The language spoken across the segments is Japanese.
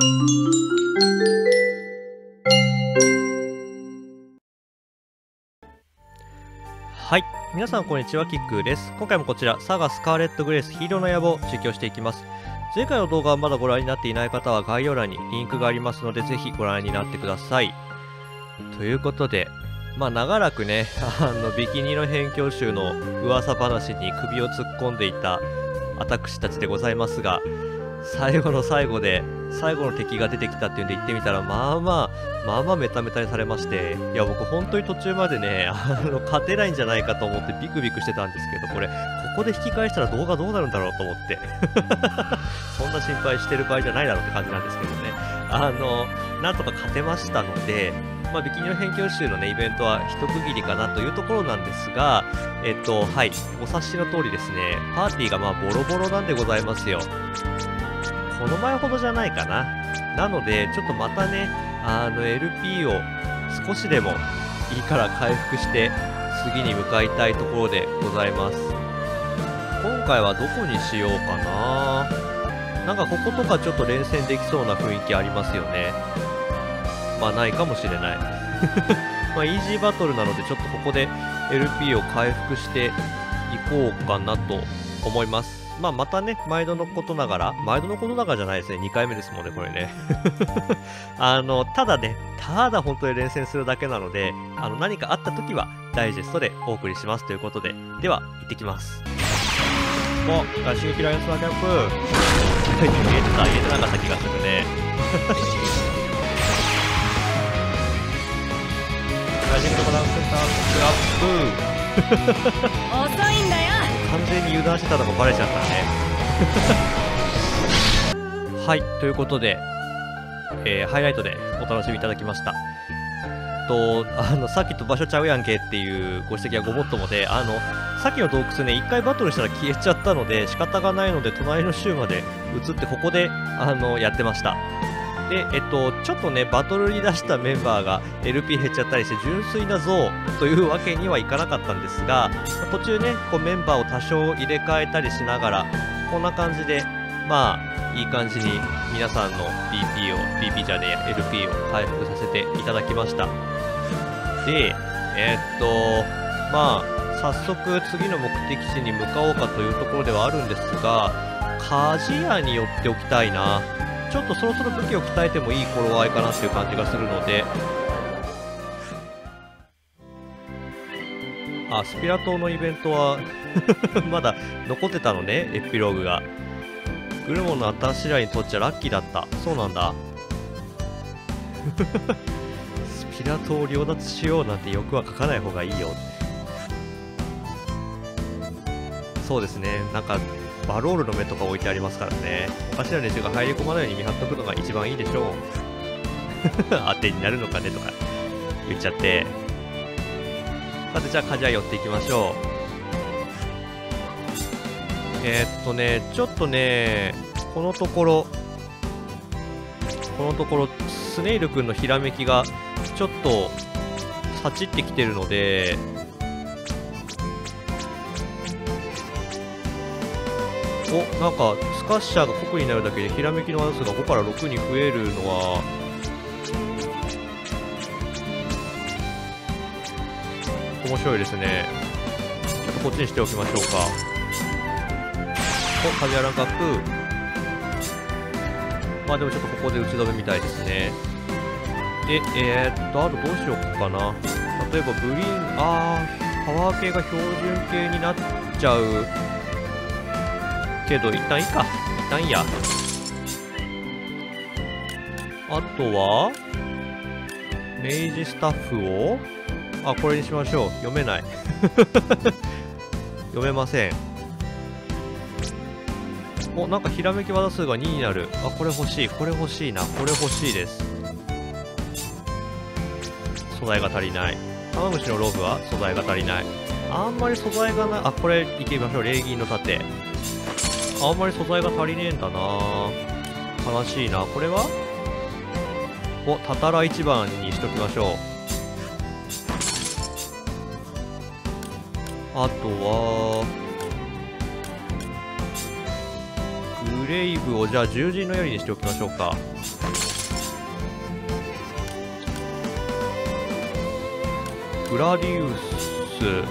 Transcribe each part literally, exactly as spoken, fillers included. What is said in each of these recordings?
はい、皆さんこんにちは、キックーです。今回もこちら、サガスカーレットグレースヒーローの野望を実況していきます。前回の動画をまだご覧になっていない方は概要欄にリンクがありますので、ぜひご覧になってください。ということで、まあ長らくね、あのビキニの辺境集の噂話に首を突っ込んでいた私たちでございますが、最後の最後で最後の敵が出てきたっていうんで行ってみたら、まあまあまあまあメタメタにされまして、いや僕本当に途中までね、あの勝てないんじゃないかと思ってビクビクしてたんですけど、これここで引き返したら動画どうなるんだろうと思ってそんな心配してる場合じゃないだろうって感じなんですけどね、あのなんとか勝てましたので、まあ、ビキニの辺境集のねイベントは一区切りかなというところなんですが、えっとはい、お察しの通りですね、パーティーがまあボロボロなんでございますよ。この前ほどじゃないかな。なのでちょっとまたね、あの エルピー を少しでもいいから回復して次に向かいたいところでございます。今回はどこにしようかな。なんかこことかちょっと連戦できそうな雰囲気ありますよね。まあないかもしれないまあイージーバトルなのでちょっとここで エルピー を回復していこうかなと思います。まあまたね、毎度のことながら、毎度のことながらじゃないですね、にかいめですもんね、これね。あの、ただね、ただ本当に連戦するだけなので、あの何かあった時はダイジェストでお送りしますということで、では、行ってきます。お、刺激ライオンスワーキャンプ。言えてた、言えてなかった気がするね。ラジングとバランスセンター、アップ。 遅いんだよ。 完全に油断してたのがバレちゃったねはい、ということで、えー、ハイライトでお楽しみいただきました。とあのさっきと場所ちゃうやんけっていうご指摘はごもっともで、あのさっきの洞窟ね、いっかいバトルしたら消えちゃったので仕方がないので、隣の州まで移ってここであのやってました。で、えっと、ちょっとね、バトルに出したメンバーが エルピー 減っちゃったりして、純粋な像というわけにはいかなかったんですが、途中ね、こうメンバーを多少入れ替えたりしながら、こんな感じで、まあ、いい感じに皆さんの ビーピー を、ビーピー じゃねえや、エルピー を回復させていただきました。で、えー、っと、まあ、早速次の目的地に向かおうかというところではあるんですが、鍛冶屋に寄っておきたいな。ちょっとそろそろ武器を鍛えてもいい頃合いかなっていう感じがするので、あ、スピラ島のイベントはまだ残ってたのね、エピローグが。グルモンの新しいらにとっちゃラッキーだった。そうなんだスピラ島を両奪しようなんて欲は書かない方がいいよ。そうですね、なんかバロールの目とか置いてありますからね。おかしな連中が入り込まないように見張っとくのが一番いいでしょう当てになるのかねとか言っちゃって。さて、じゃあ鍛冶屋寄っていきましょう。えー、っとねちょっとねこのところこのところスネイル君のひらめきがちょっとさちってきてるので、お、なんかスカッシャーが酷になるだけでひらめきのワード数がごからろくに増えるのは面白いですね。ちょっとこっちにしておきましょうか。お、カジュアランカップ。まあでもちょっとここで打ち止めみたいですね。で、えー、っとあとどうしようかな。例えばブリーン、あーパワー系が標準系になっちゃうけど、一旦いいか。一旦いいや。あとは明治スタッフを、あ、これにしましょう。読めない読めません。お、なんかひらめき技数がにになる。あ、これ欲しい、これ欲しいな、これ欲しいです。素材が足りない。玉虫のローブは素材が足りない。あんまり素材がない。あ、これいきましょう。礼儀の盾。あんまり素材が足りねえんだな。悲しいな。これはお、たたら一番にしときましょう。あとはググレイブをじゃあ獣人の槍にしておきましょうか。グラディウス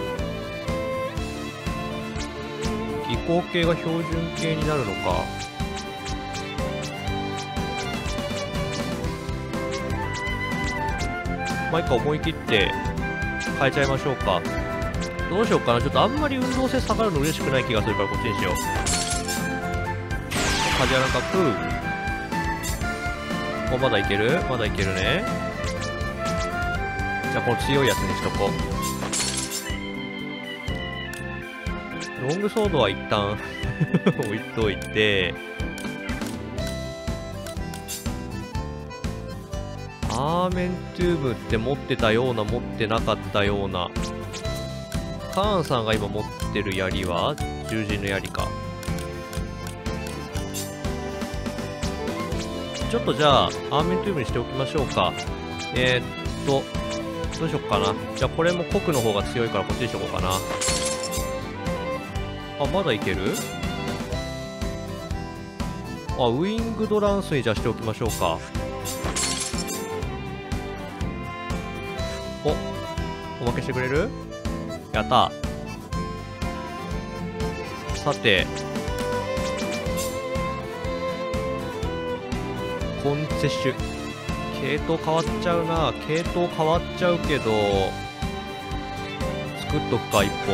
技巧系が標準系になるのか。まあいいか、思い切って変えちゃいましょうか。どうしようかな。ちょっとあんまり運動性下がるの嬉しくない気がするからこっちにしよう。梶原角。お、まだいけるまだいけるね。じゃあこの強いやつにしとこう。ロングソードは一旦置いといて、アーメントゥームって持ってたような持ってなかったような。カーンさんが今持ってる槍は獣人の槍か。ちょっとじゃあアーメントゥームにしておきましょうか。えー、っとどうしよっかな。じゃあこれも黒の方が強いからこっちにしとこうかな。あ、まだいける。あ、ウィングドランスにじゃあしておきましょうか。お、おまけしてくれる。やったー。さてコンセッシュ系統変わっちゃうな。系統変わっちゃうけど作っとくかいっぽ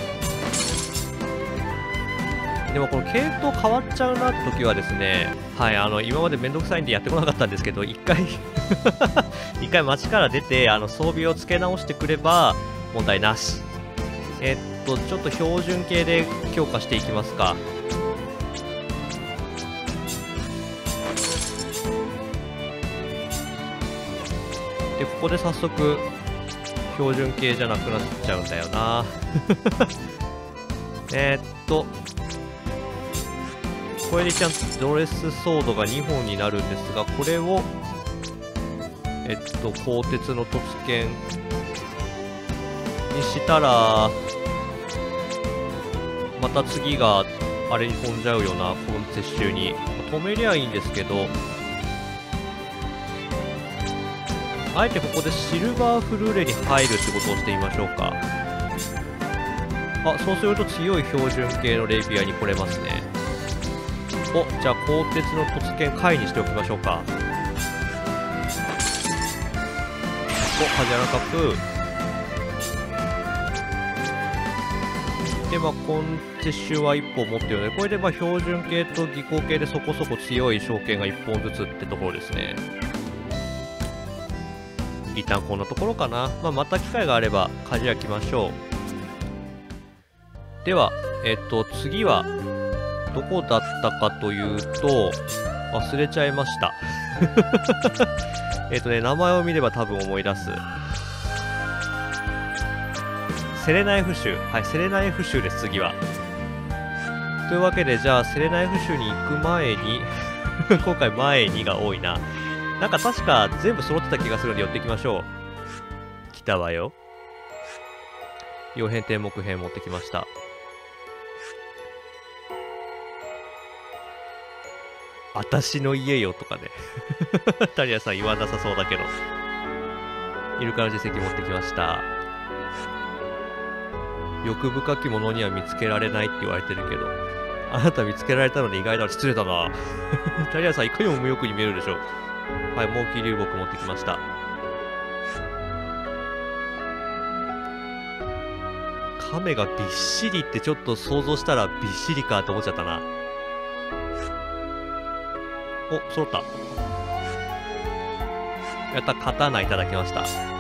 ん。でもこの系統変わっちゃうなって時はですね、はい、あの今までめんどくさいんでやってこなかったんですけど、一回一回街から出てあの装備を付け直してくれば問題なし。えっとちょっと標準系で強化していきますか。でここで早速標準系じゃなくなっちゃうんだよなえっとこれでちゃんとドレスソードがにほんになるんですが、これをえっと鋼鉄の突剣にしたらまた次があれに飛んじゃうよな。コンセッシュに止めりゃいいんですけど、あえてここでシルバーフルーレに入るってことをしてみましょうか。あ、そうすると強い標準系のレイピアに来れますね。お、じゃあ鋼鉄の突剣回にしておきましょうか。お、梶原カップで、まあコンセッシュはいっぽん持ってるので、これでまあ標準系と技巧系でそこそこ強い召喚がいっぽんずつってところですね。一旦こんなところかな。まあ、また機会があれば鍛冶屋来ましょう。ではえっと次はどこだったかというと忘れちゃいましたえっとね名前を見れば多分思い出す。セレナイフ州。はい、セレナイフ州です次は。というわけでじゃあセレナイフ州に行く前に今回前にが多いな。なんか確か全部揃ってた気がするので寄っていきましょう。来たわよ。曜変天目編持ってきました。あたしの家よとかねタリアさん言わなさそうだけど。イルカの実績持ってきました。欲深き者には見つけられないって言われてるけど、あなた見つけられたので意外だな。失礼だなタリアさんいかにも無欲に見えるでしょ。はい、猛禽流木持ってきました。亀がびっしりってちょっと想像したらびっしりかって思っちゃったな。お、揃った。やった、刀いただきました。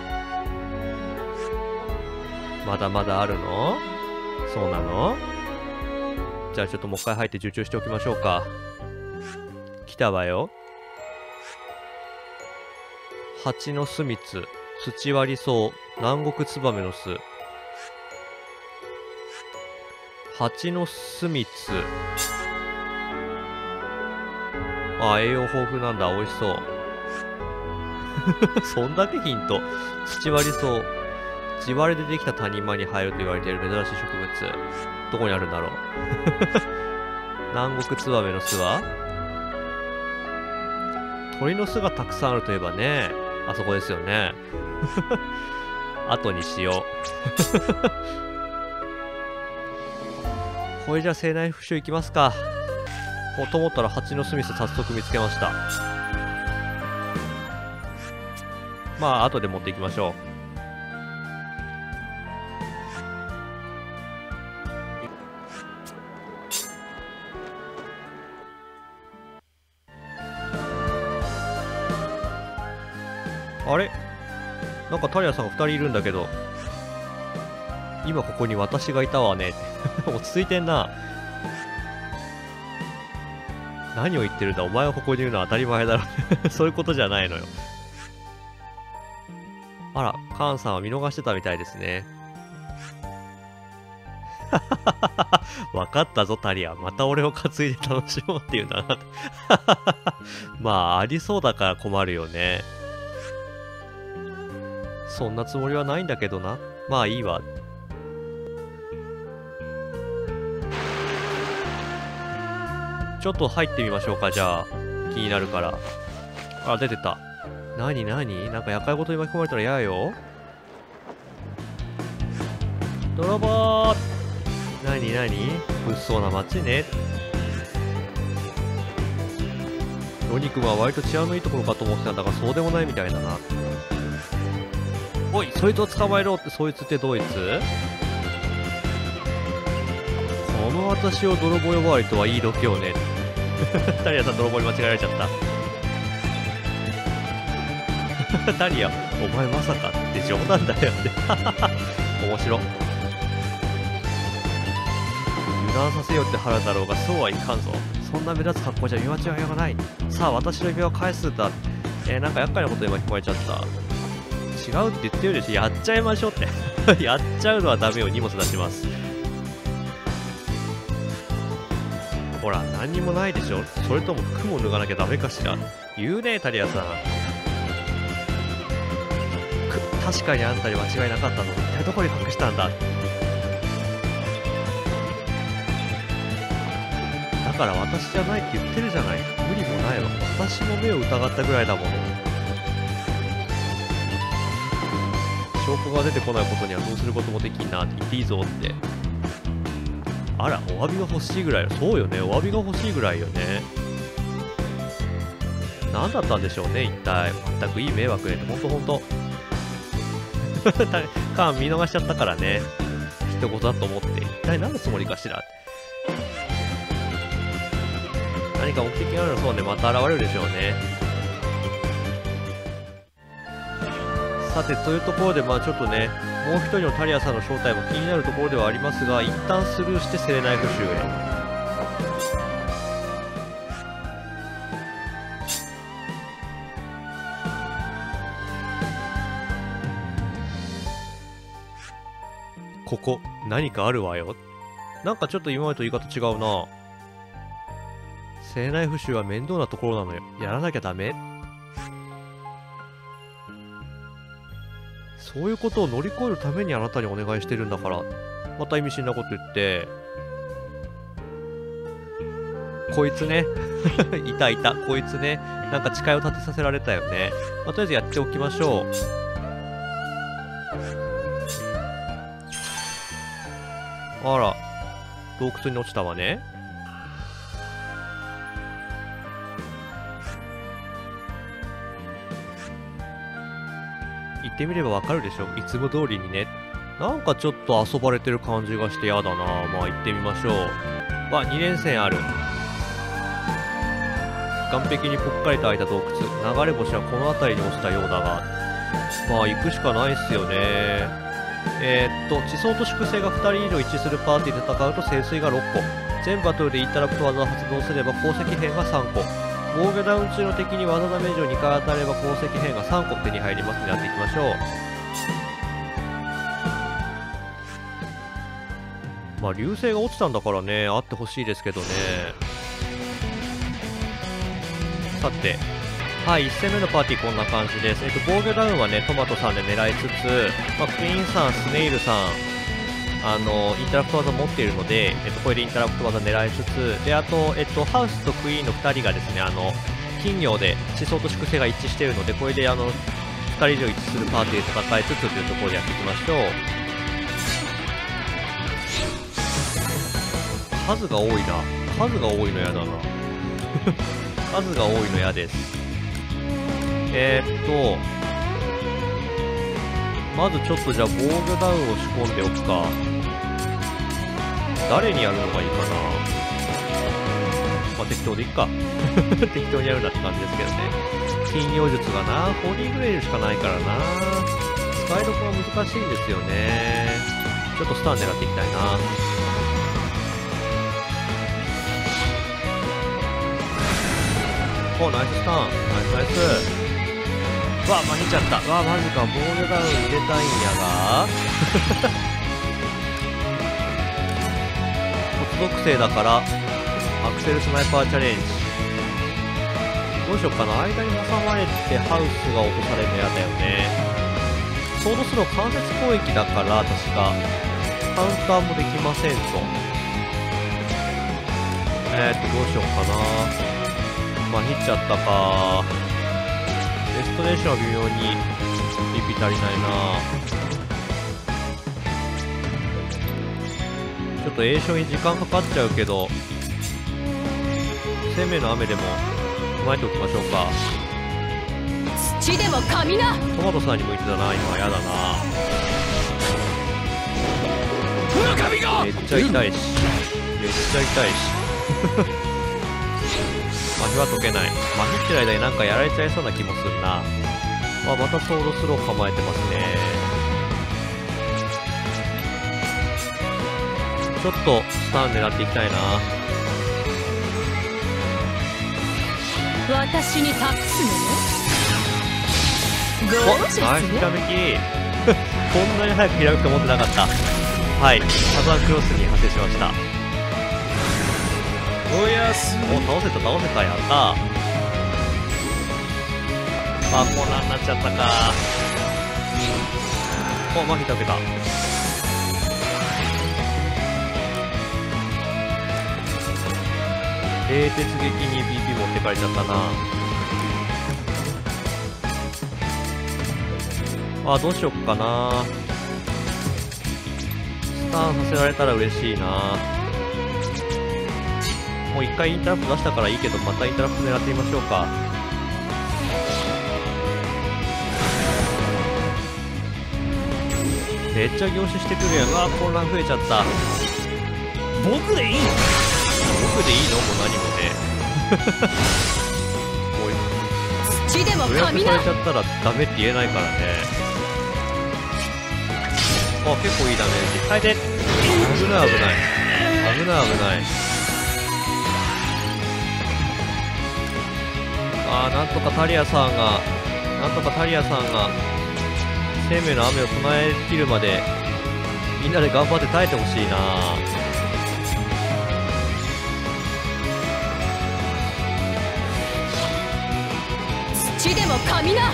まだまだあるの？そうなの？じゃあちょっともう一回入って受注しておきましょうか。来たわよ。蜂の巣蜜、土割り草、南国ツバメの巣。蜂の巣蜜。あ、栄養豊富なんだ。美味しそう。そんだけヒント。土割り草。地割れでできた谷間に生えると言われている珍しい植物。どこにあるんだろう。 南国ツバメの巣は鳥の巣がたくさんあるといえばね、あそこですよね。後にしよう。これじゃあ生内復習いきますか。もうと思ったら蜂の巣巣早速見つけました。まあ後で持っていきましょう。あれ、なんかタリアさんがふたりいるんだけど、今ここに私がいたわね。落ち着いてんな。何を言ってるんだ、お前はここにいるのは当たり前だろ。そういうことじゃないのよ。あら、カーンさんは見逃してたみたいですね。わかったぞタリア、また俺を担いで楽しもうって言うんだな。まあありそうだから困るよね。そんなつもりはないんだけどな。まあいいわ。ちょっと入ってみましょうか、じゃあ。気になるから。あ、出てた。なになに、なんか厄介事に巻き込まれたら嫌よ。泥棒。なになに、物騒な街ね。ロニ君は割と治安のいいところかと思ってたんだが、そうでもないみたいだな。おい、そいつを捕まえろって。そいつってどいつ？この私を泥棒呼ばわりとはいい度胸ね。タリアさん泥棒に間違えられちゃった。タリア、お前まさかって冗談だよね。面白。油断させようって腹だろうが、そうはいかんぞ。そんな目立つ格好じゃ見間違いようがない。さあ私の指輪を返すんだ。えー、なんか厄介なことに巻き込まれちゃった。違うって言ってるでしょ。やっちゃいましょうって。やっちゃうのはダメよ。荷物出します。ほら、何にもないでしょ。それとも服も脱がなきゃダメかしら。言うね、タリアさん。く、確かにあんたに間違いなかったの。一体どこに隠したんだ。だから私じゃないって言ってるじゃない。無理もないわ。私も目を疑ったぐらいだもの。証拠が出てこないことにはどうすることもできんなって言っていいぞって。あら、お詫びが欲しいぐらい。そうよね、お詫びが欲しいぐらいよね。何だったんでしょうね、一体。全くいい迷惑ねって、ほんとほんと。カーン見逃しちゃったからね。一言だと思って。一体何のつもりかしら。何か目的があるの。そうね、また現れるでしょうね。さて、というところで、まあちょっとね、もう一人のタリアさんの正体も気になるところではありますが、一旦スルーして生内復習へ。ここ、何かあるわよ。なんかちょっと今までと言い方違うな。生内復習は面倒なところなのよ。やらなきゃダメ。そういうことを乗り越えるためにあなたにお願いしてるんだから。また意味深なこと言って。こいつね。いたいた。こいつね。なんか誓いを立てさせられたよね。まあ、とりあえずやっておきましょう。あら。洞窟に落ちたわね。言ってみればわかるでしょ。いつも通りにね。なんかちょっと遊ばれてる感じがしてやだな。まあ行ってみましょう。わ、に連戦ある。岸壁にぽっかりと開いた洞窟。流れ星はこの辺りに落ちたようだが。まあ行くしかないっすよね。えー、っと、地層と粛清がふたり以上一致するパーティーで戦うと聖水がろっこ。全バトルでインタラプト技を発動すれば鉱石片がさんこ。防御ダウン中の敵に技ダメージをにかい当たれば鉱石片がさんこ手に入りますのでやっていきましょう。まあ流星が落ちたんだからね、あってほしいですけどね。さて、はい、いち戦目のパーティーこんな感じです。えっと、防御ダウンはね、トマトさんで狙いつつ、まあ、クイーンさん、スネイルさん、 あのインタラクト技持っているので、えっと、これでインタラクト技狙いつつで、あと、えっと、ハウスとクイーンのふたりがですね、あの金魚で思想と粛清が一致しているので、これであのふたり以上一致するパーティーで戦いつつというところでやっていきましょう。数が多いな。数が多いの嫌だな。数が多いの嫌です。えー、っと、まずちょっとじゃあ防御ダウンを仕込んでおくか。誰にやるのがいいかな。まあ適当でいいか。適当にやるなって感じですけどね。金曜術がな、ホーリーグレイルしかないからな。使いどころは難しいんですよね。ちょっとスタン狙っていきたいな。お、ナイススタン。ナイスナイス。うわ、まひちゃった。うわ、マジか。防御ダウン入れたいんやが。骨属性だから、アクセルスナイパーチャレンジ。どうしようかな。間に挟まれてハウスが落とされるの嫌だよね。ソードスロー間接攻撃だから、確か。カウンターもできませんと。えーっと、どうしようかな。まひっちゃったか。レストレーションは微妙にリピ足りないな。ちょっと栄翔に時間かかっちゃうけど、生命の雨でも踏まえておきましょうか。 土でも神な。 トマトさんに向いてたな。今はやだな。めっちゃ痛いし、めっちゃ痛いし。麻痺は解けない。麻痺ってる間になんかやられちゃいそうな気もするな。あ、またソードスロー構えてますね。ちょっとスタン狙っていきたいな。 私に託すのね。 お、ナイスひらめき。こんなに早くひらめくと思ってなかった。はい、サザンクロスに派生しました。 おやすみ。 お、倒せた倒せた、やったー。あ、コーナーになっちゃったか。お、麻痺解けた。冷徹撃に ビーピー 持ってかれちゃったな。あ、どうしよっかな。スターンさせられたら嬉しいな。もう一回インタラプト出したからいいけど、またインタラプト狙ってみましょうか。めっちゃ凝視してくるやん。うわ、混乱増えちゃった。 僕でいいの？ 僕でいいの？もう何もね。おい、 土でも予約神な。 されちゃったらダメって言えないからね。あ、結構いいダメージ。変えて。危ない危ない。危ない危ない。あー、なんとかタリアさんが、なんとかタリアさんが、生命の雨を唱えきるまで、みんなで頑張って耐えてほしいな。 土でも神な。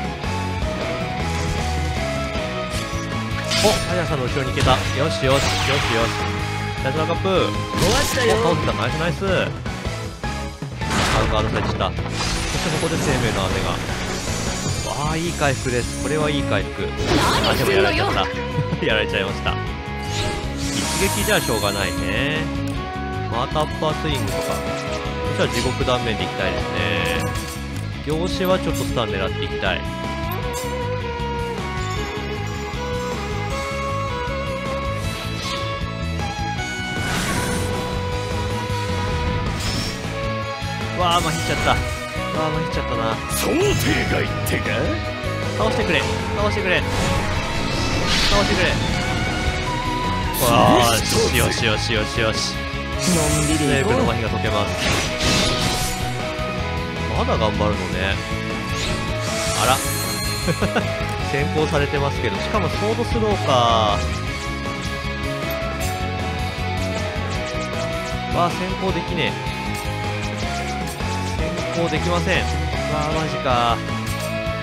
お、タリアさんの後ろに行けた。よしよし、よしよし。ナイスラカップ。 壊したよ。 お、倒せた。ナイスナイス。ガードされてた。そしてここで生命の雨が。わあ、いい回復です。これはいい回復。あ、でもやられちゃった。やられちゃいました。一撃じゃしょうがないね。またアッパースイングとか。そしたら地獄断面でいきたいですね。業種はちょっとスタン狙っていきたい。わあ、まひっちゃった。わあ、まひっちゃったな。 想定外ってか？ 倒してくれ、倒してくれ、倒してくれ。わあ、よしよしよしよしよし。 のんびりセーブ行こう。 の麻痺が解けます。まだ頑張るのね。あら。先行されてますけど、しかもソードスローか。わあ、先行できねえ。先行できません。わあ、マジか。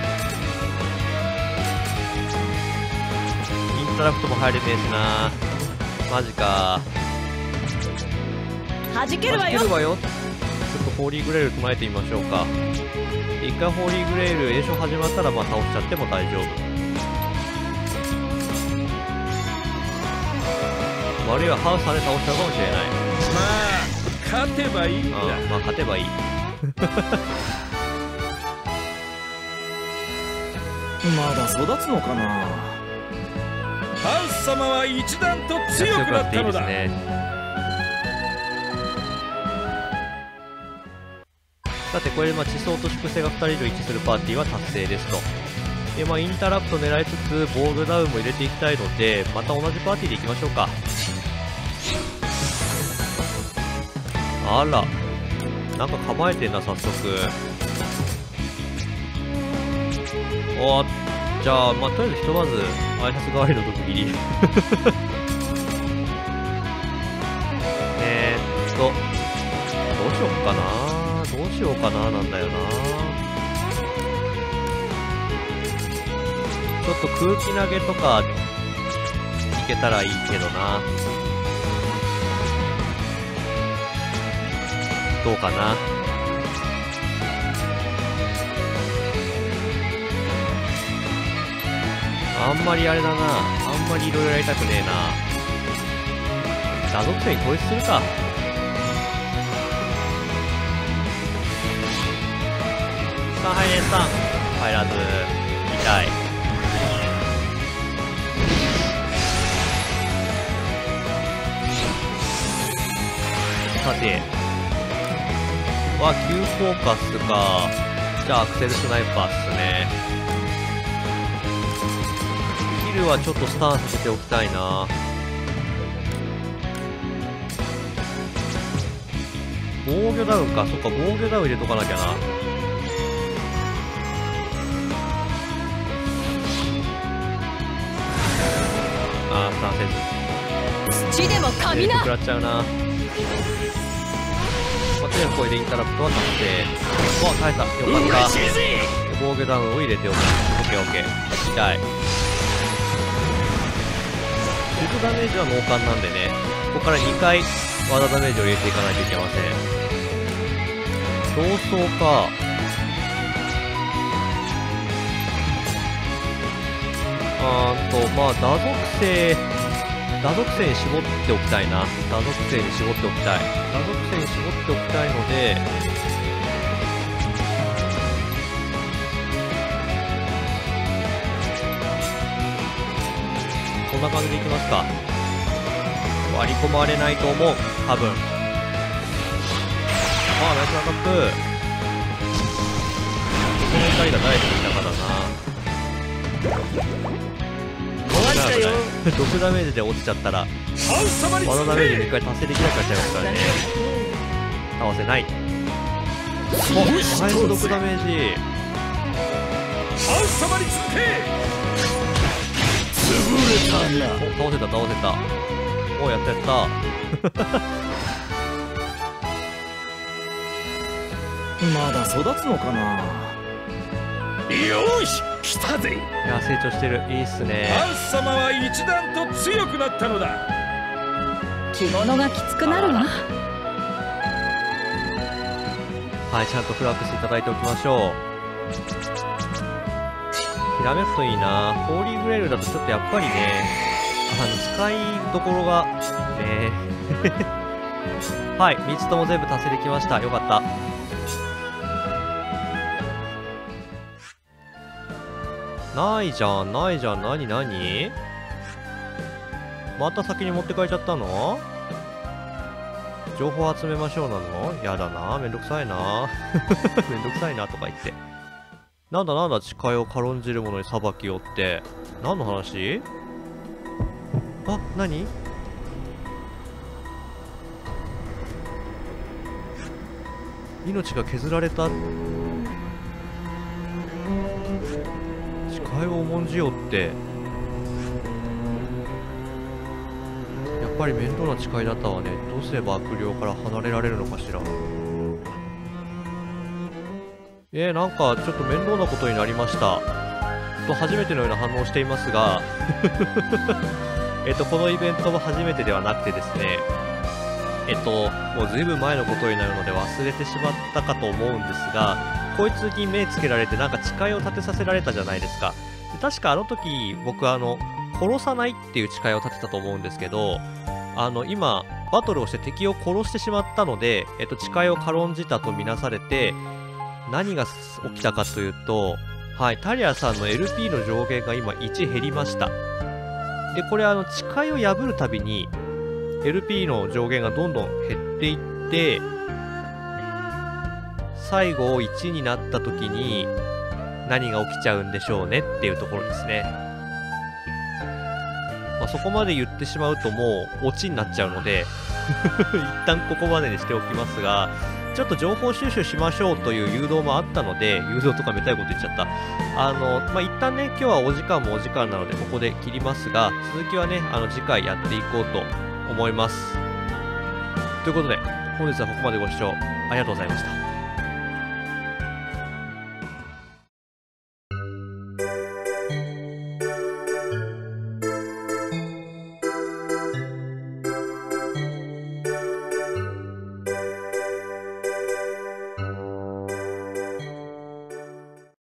インタラクトも入れねえしな。 マジか弾けるわよ。 弾けるわよ。ちょっとホーリーグレール唱えてみましょうか。一回ホーリーグレール栄翔始まったらまあ倒しちゃっても大丈夫。悪いはハウス跳ね倒しちゃうかもしれない。 まあ勝てばいいんだ。 ああまあ勝てばいい。 まだ育つのかな。ハウス様は一段と強くなったのだ。 ね、さてこれでまあ地層と粛清がふたり以上一致するパーティーは達成ですと。でまあインタラプト狙いつつボールダウンも入れていきたいのでまた同じパーティーでいきましょうか。あらなんか構えてんな早速。おじゃあまあとりあえずひとまず挨拶代わりの毒斬りえーっとどうしようかなどうしようかななんだよな。ちょっと空気投げとかいけたらいいけどな。どうかな。あんまりあれだな。あんまりいろいろやりたくねえな。打属性に統一するか。さん入れさん入らず痛い。さては急フォーカスか。じゃあアクセルスナイパーっすね。ヒルはちょっとスタンさせておきたいな。防御ダウンか。そっか防御ダウン入れとかなきゃな。あースタンせず土でも神な。 食らっちゃうな。まあ、とにかくこれでインタラプトは達成。お耐えたよかった。防御ダウンを入れておく。オッケーオッケー。痛い。シュートダメージは脳幹なんでね、ここからにかい技ダメージを入れていかないといけません。競争か。あーんとまあ打属性打属性に絞っておきたいな。打属性に絞っておきたい。打属性に絞っておきたいのでこんな感じでいきますか。割り込まれないと思う多分。ああナイスアタック。この光が大好きだからな。毒ダメージで落ちちゃったら技ダメージにかい達成できなくなっちゃいますからね。倒せない。おナイス毒ダメージ。 ハウス様に続け。潰れたな。 お倒せた倒せた。おやったやったまだ育つのかな。よし来たぜ。 いや成長してる。いいっすね。 ハウス様は一段と強くなったのだ。 着物がきつくなるわ。 はいちゃんとフラッグしていただいておきましょう。ひらめくといいな。ホーリーグレールだとちょっとやっぱりねあの使いどころがねはいみっつとも全部達成できました。よかった。ないじゃんないじゃん。なになにまた先に持ってかれちゃったの。情報集めましょうなの。やだなめんどくさいなめんどくさいなとか言って。なんだなんだ誓いを軽んじる者に裁きをって何の話。あ何命が削られた。誓いを重んじようってやっぱり面倒な誓いだったわね。どうすれば悪霊から離れられるのかしら。えー、なんかちょっと面倒なことになりましたと初めてのような反応をしていますがえっと、このイベントも初めてではなくてですね、えっと、もうずいぶん前のことになるので忘れてしまったかと思うんですが、こいつに目つけられてなんか誓いを立てさせられたじゃないですか。で確かあの時、僕あの、殺さないっていう誓いを立てたと思うんですけど、あの、今、バトルをして敵を殺してしまったので、えっと、誓いを軽んじたとみなされて、何が起きたかというと、はい、タリアさんの エルピー の上限が今いち減りました。で、これあの、誓いを破るたびに、エルピー の上限がどんどん減っていって、最後いちになった時に何が起きちゃうんでしょうねっていうところですね。まあ、そこまで言ってしまうともうオチになっちゃうので一旦ここまでにしておきますが、ちょっと情報収集しましょうという誘導もあったので、誘導とかめたいこと言っちゃった。あの、まあ、一旦ね、今日はお時間もお時間なのでここで切りますが、続きはね、あの次回やっていこうと思います。ということで、本日はここまでご視聴ありがとうございました。